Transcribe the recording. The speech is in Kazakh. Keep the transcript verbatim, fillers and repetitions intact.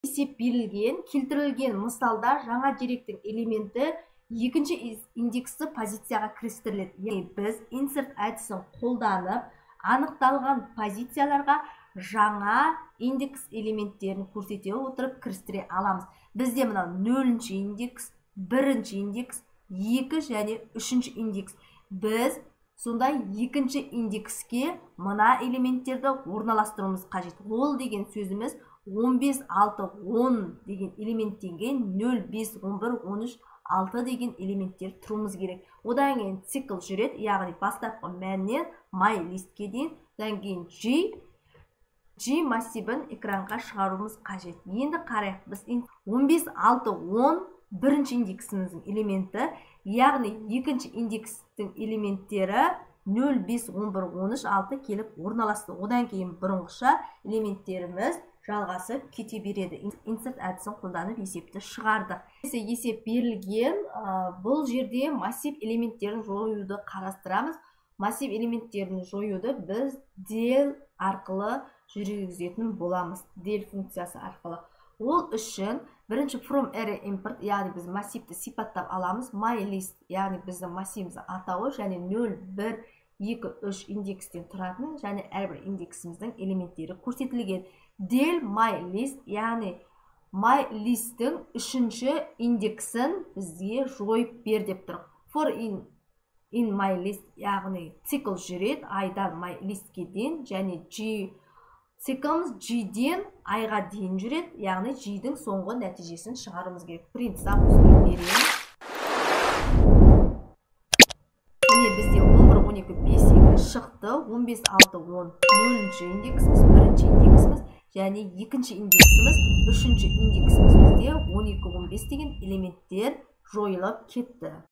есеп берілген, келтірілген мысалда жаңа деректің элементі екінші индексті позицияға кірістіріледі. Яғни біз insert әдісін қолданып, анықталған позицияларға жаңа индекс элементтерін көрсете отырып кірістіре аламыз. Бізде мына нөлінші индекс, бірінші индекс, екі және үшінші индекс. Біз сондай екінші индекске мына элементтерді орналастыруымыз қажет. Ол деген сөзіміз он бес, алты, он деген элементтенген нөл, бес, он бір, он үш, алты деген элементтер тұруымыз керек. Одан кейін цикл жүреді, яғни бастапқы мәннен MyListке дейін, одан кейін G, G массивін экранға шығаруымыз қажет. Енді қарайық, біз он бес, алты, он бірінші индексіміздің элементі, яғни екінші индекстің элементтері нөл, бес, он бір, он үш, алты келіп орналасты. Одан кейін бұрынғыша элементтеріміз жалғасып кете береді. Insert әдісін қолданып есепті шығардық. Есеп берілген, бұл жерде массив элементтерін жоюды қарастырамыз. Массив элементтерін жоюды біз del арқылы жүргізетін боламыз. Del функциясы арқылы. Ол үшін бірінші from array import, яғни біз массивті сипаттап аламыз. MyList, яғни біздің массивіміздің атауы және нөл, бір, екі, үш индекстен тұратын және әрбір индексіміздің элементтері көрсетілген. Del MyList, яғни MyList'ің үшінші индексін бізге жойып бер деп тұр. For in, in MyList, яғни цикл жүреді айдан MyList'ке дейін және G циклымыз G-ден айға дейін жүреді, яғни G-дің соңғы нәтижесін шығаруымыз керек. Принцип өзгеріп береміз. Міне бізде он бір, он екі, бес, екі шықты. он бес, алты, он нөлінші индексіміз, бірінші индексіміз және екінші индексіміз, үшінші индексіміз бізде он екі, он бес деген элементтер жойылып кетті.